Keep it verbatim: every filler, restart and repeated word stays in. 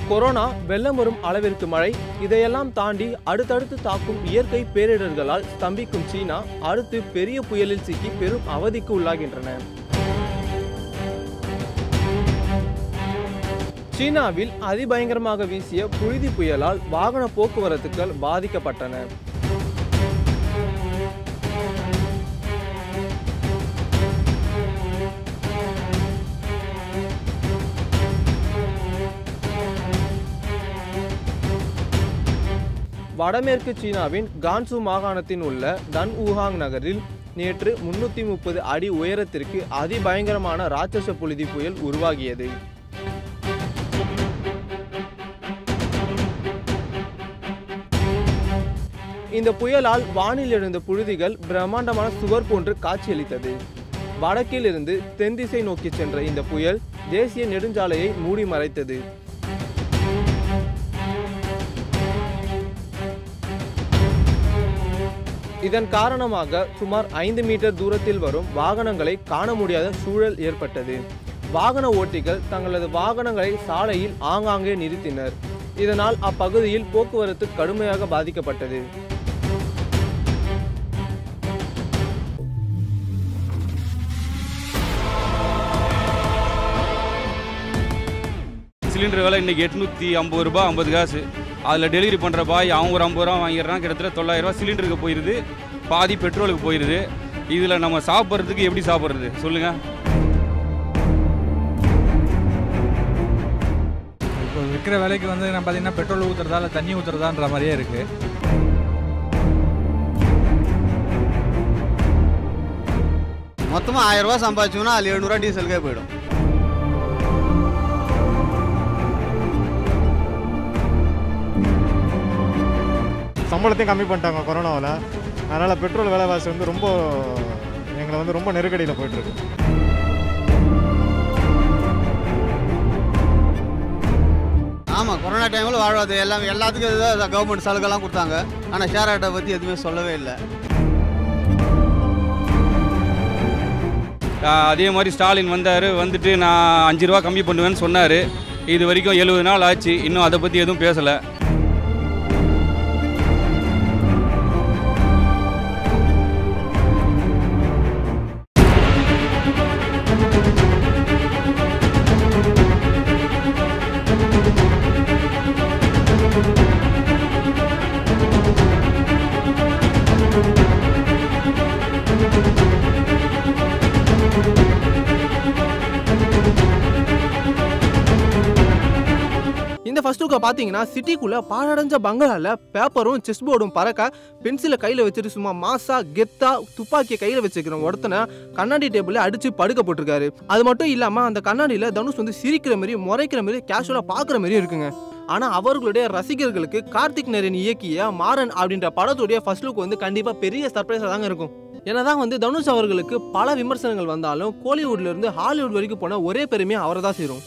Corona, வெள்ளம் வரும் அளவிற்கு மழை, இதையெல்லாம் தாண்டி அடுத்தடுத்து தாக்கும் இயற்கை பேரிடர்களால் ஸ்தம்பிக்கும் சீனா அடுத்து பெரிய புயலில் சிக்கி பெரும் அவதிக்கு உள்ளாகின்றன. சீனாவில் அதிபயங்கரமாக வீசிய புழுதி புயலால் வாகன போக்குவரத்துகள் பாதிக்கப்பட்டன. வடமேற்கு சீனாவின் கான்சு மாகாணத்தின் உள்ள தன் ஊஹாங் நகரில் நேற்று முன்னூற்றி முப்பது அடி உயரத்திற்கு அதிபயங்கரமான ராட்சச புழுதி புயல் உருவாகியது. இந்த புயலால் வானில் எழுந்த புழுதிகள் பிரம்மாண்டமான சுவர் போன்று காட்சியளித்தது. வடக்கில் இருந்து தென் திசை நோக்கி சென்ற இந்த புயல் தேசிய நெடுஞ்சாலையை மூடி மறைத்தது. இதன் காரணமாக சுமார் ஐந்து மீட்டர் தூரத்தில் வரும் வாகனங்களை காண முடியாத சூழல் ஏற்பட்டது. வாகன ஓட்டிகள் தங்களது வாகனங்களை சாலையில் ஆங்காங்கே நிறுத்தினர். இதனால் அப்பகுதியில் போக்குவரத்து கடுமையாக பாதிக்கப்பட்டது. சிலிண்டர் விலை இன்னைக்கு எட்நூற்றி ஐம்பது ரூபா ஐம்பது காசு. அதில் டெலிவரி பண்ணுற பாய் அவங்க ஒரு ஐம்பது ரூபா வாங்கிடுறான். கிட்டத்தட்ட தொள்ளாயிரம் ரூபா சிலிண்டருக்கு போயிடுது, பாதி பெட்ரோலுக்கு போயிடுது. இதில் நம்ம சாப்பிட்றதுக்கு எப்படி சாப்பிட்றது சொல்லுங்கள்? இப்போ விற்கிற விலைக்கு வந்து நம்ம பார்த்தீங்கன்னா பெட்ரோல் ஊற்றுறதா இல்லை தண்ணி ஊற்றுறதான்ற மாதிரியே இருக்குது. மொத்தமாக ஆயிரம் ரூபா சம்பாதிச்சோம்னா அதில் எழுநூறுவா டீசலுக்கே போயிடும். சம்பளத்தையும் கம்மி பண்ணிட்டாங்க கொரோனாவில். அதனால் பெட்ரோல் விலைவாசி வந்து ரொம்ப எங்களை வந்து ரொம்ப நெருக்கடியில் போயிட்டுருக்கு. ஆமாம், கொரோனா டைமில் வாழ்வாது எல்லாம் எல்லாத்துக்கும் எதாவது கவர்மெண்ட் சலுகைலாம் கொடுத்தாங்க. ஆனால் ஷேர் ஆட்டை பற்றி எதுவுமே சொல்லவே இல்லை. அதே மாதிரி ஸ்டாலின் வந்தார், வந்துட்டு நான் அஞ்சு ரூபா கம்மி பண்ணுவேன்னு சொன்னார். இது வரைக்கும் எழுபது நாள் ஆச்சு, இன்னும் அதை பற்றி எதுவும் பேசலை. இந்த ஃபர்ஸ்ட் லுக்கை பார்த்தீங்கன்னா சிட்டிக்குள்ள பாழடைஞ்ச பங்களால பேப்பரும் செஸ் போர்டும் பறக்க, பென்சிலை கையில் வச்சுட்டு சும்மா மாசா கெத்தா துப்பாக்கியை கையில் வச்சுக்கிற ஒருத்தனை கண்ணாடி டேபிளில் அடிச்சு படுக்க போட்டிருக்காரு. அது மட்டும் இல்லாமல் அந்த கண்ணாடியில் தனுஷ் வந்து சிரிக்கிற மாதிரி, முறைக்கிற மாதிரி, கேஷுவலாக பார்க்குற மாதிரி இருக்குங்க. ஆனால் அவர்களுடைய ரசிகர்களுக்கு கார்த்திக் நரேன் இயக்கிய மாறன் அப்படின்ற படத்துடைய ஃபர்ஸ்ட் லுக் வந்து கண்டிப்பாக பெரிய சர்ப்ரைஸாக தாங்க இருக்கும். என்னதான் வந்து தனுஷ் அவர்களுக்கு பல விமர்சனங்கள் வந்தாலும் கோலிவுட்ல இருந்து ஹாலிவுட் வரைக்கும் போன ஒரே பெருமையை அவரை தான் சேரும்.